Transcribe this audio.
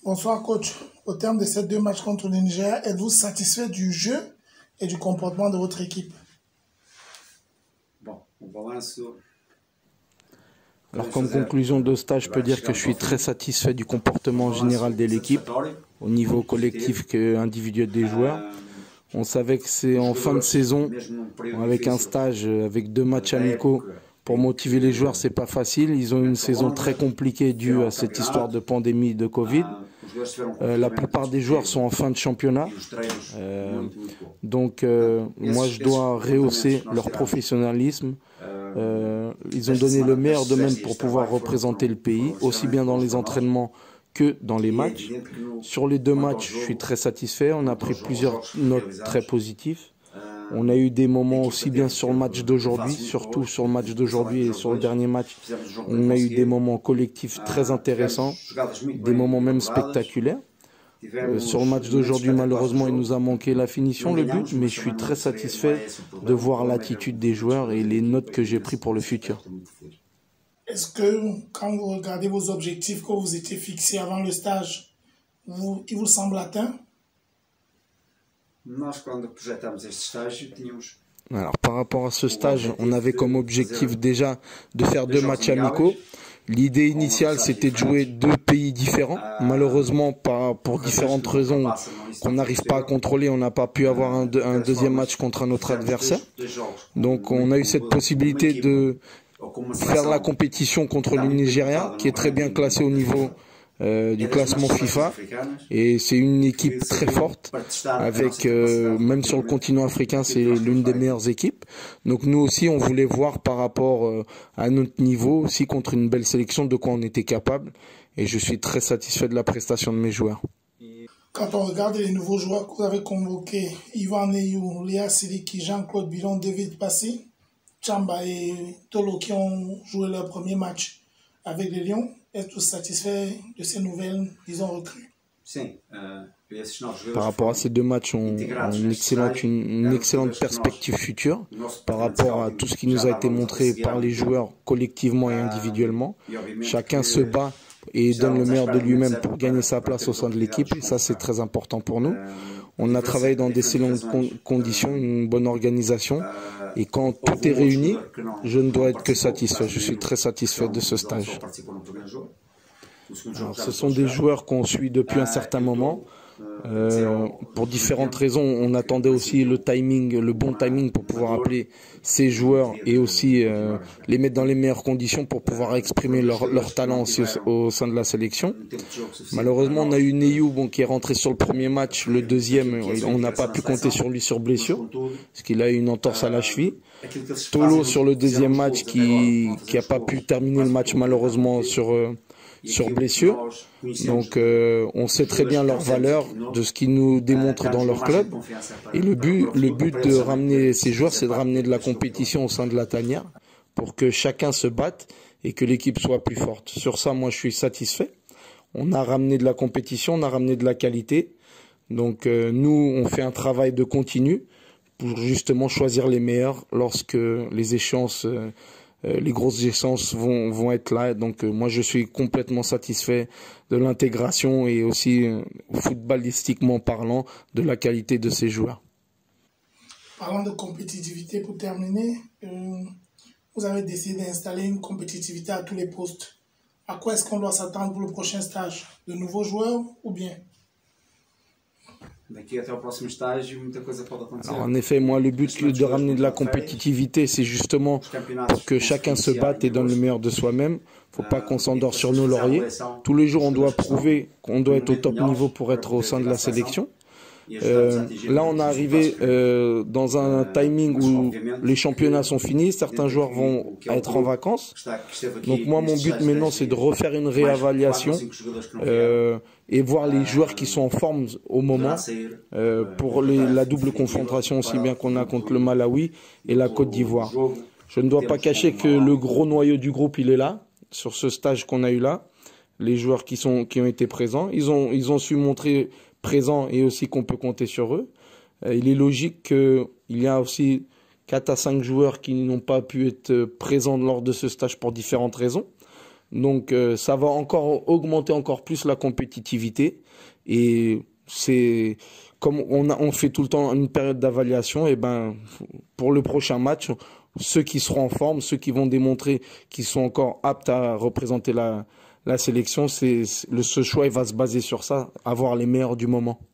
Bonsoir coach. Au terme de ces deux matchs contre le Nigeria, êtes-vous satisfait du jeu et du comportement de votre équipe? Alors comme conclusion de stage, je peux dire que je suis très satisfait du comportement général de l'équipe, au niveau collectif qu'individuel des joueurs. On savait que c'est en fin de saison, avec un stage, avec 2 matchs amicaux, pour motiver les joueurs, c'est pas facile. Ils ont eu une saison très compliquée due à cette histoire de pandémie de Covid. La plupart des joueurs sont en fin de championnat. Donc moi, je dois rehausser leur professionnalisme. Ils ont donné le meilleur d'eux-mêmes pour pouvoir représenter le pays, aussi bien dans les entraînements que dans les matchs. Sur les 2 matchs, je suis très satisfait. On a pris plusieurs notes très positives. On a eu des moments aussi bien sur le match d'aujourd'hui, surtout sur le match d'aujourd'hui et sur le dernier match. On a eu des moments collectifs très intéressants, des moments même spectaculaires. Sur le match d'aujourd'hui, malheureusement, il nous a manqué la finition, le but, mais je suis très satisfait de voir l'attitude des joueurs et les notes que j'ai prises pour le futur. Est-ce que quand vous regardez vos objectifs que vous étiez fixés avant le stage, ils vous semblent atteints? Alors, par rapport à ce stage, on avait comme objectif déjà de faire 2 matchs amicaux. L'idée initiale, c'était de jouer 2 pays différents. Malheureusement, pour différentes raisons qu'on n'arrive pas à contrôler, on n'a pas pu avoir un deuxième match contre un autre adversaire. Donc, on a eu cette possibilité de faire la compétition contre le Nigeria, qui est très bien classé au niveau du classement FIFA, et c'est une équipe très forte avec même sur le continent africain, c'est l'une des meilleures équipes. Donc nous aussi, on voulait voir par rapport à notre niveau aussi contre une belle sélection de quoi on était capable, et je suis très satisfait de la prestation de mes joueurs. Quand on regarde les nouveaux joueurs que vous avez convoqués, Yvan Neyou, Léa Siliki, Jean-Claude Bilon, David Passy, Chamba et Tolo qui ont joué leur premier match avec les Lions, êtes-vous satisfait de ces nouvelles, disons, recrues? Par rapport à ces 2 matchs, on a une excellente perspective future par rapport à tout ce qui nous a été montré par les joueurs collectivement et individuellement. Chacun se bat et donne le meilleur de lui-même pour gagner sa place au sein de l'équipe, et ça c'est très important pour nous. On a travaillé dans d'excellentes conditions, une bonne organisation, et quand tout est réuni, je ne dois être que satisfait. Je suis très satisfait de ce stage. Alors, ce sont des joueurs qu'on suit depuis un certain moment. Pour différentes raisons, on attendait aussi le bon timing pour pouvoir appeler ces joueurs et aussi les mettre dans les meilleures conditions pour pouvoir exprimer leur talent aussi au sein de la sélection. Malheureusement, on a eu Neyou qui est rentré sur le premier match, le deuxième, on n'a pas pu compter sur lui sur blessure, parce qu'il a eu une entorse à la cheville. Tolo sur le deuxième match qui n'a pas pu terminer le match malheureusement sur blessure. Donc on sait très bien leur valeur, de ce qu'ils nous démontrent dans leur club. Et le but de ramener ces joueurs, c'est de ramener de la compétition au sein de la tanière pour que chacun se batte et que l'équipe soit plus forte. Sur ça, moi, je suis satisfait. On a ramené de la compétition, on a ramené de la qualité. Donc nous, on fait un travail de continu pour justement choisir les meilleurs lorsque les échéances les grosses essences vont être là. Donc moi, je suis complètement satisfait de l'intégration et aussi, footballistiquement parlant, de la qualité de ces joueurs. Parlant de compétitivité, pour terminer, vous avez décidé d'installer une compétitivité à tous les postes. À quoi est-ce qu'on doit s'attendre pour le prochain stage? De nouveaux joueurs ou bien? Alors, en effet, moi, le but de ramener de la compétitivité, c'est justement pour que chacun se batte et donne le meilleur de soi-même. Faut pas qu'on s'endort sur nos lauriers. Tous les jours, on doit prouver qu'on doit être au top niveau pour être au sein de la sélection. Là, on est arrivé dans un timing où les championnats sont finis, certains joueurs vont être en vacances. Donc moi, mon but maintenant, c'est de refaire une réévaluation et voir les joueurs qui sont en forme au moment pour la double confrontation aussi bien qu'on a contre le Malawi et la Côte d'Ivoire. Je ne dois pas cacher que le gros noyau du groupe, il est là, sur ce stage qu'on a eu là. Les joueurs qui ont été présents, ils ont su montrer présents et aussi qu'on peut compter sur eux. Il est logique qu'il y a aussi 4 à 5 joueurs qui n'ont pas pu être présents lors de ce stage pour différentes raisons. Donc ça va encore augmenter encore plus la compétitivité. Et c'est comme on fait tout le temps une période d'évaluation, et ben pour le prochain match, ceux qui seront en forme, ceux qui vont démontrer qu'ils sont encore aptes à représenter la sélection, ce choix il va se baser sur ça, avoir les meilleurs du moment.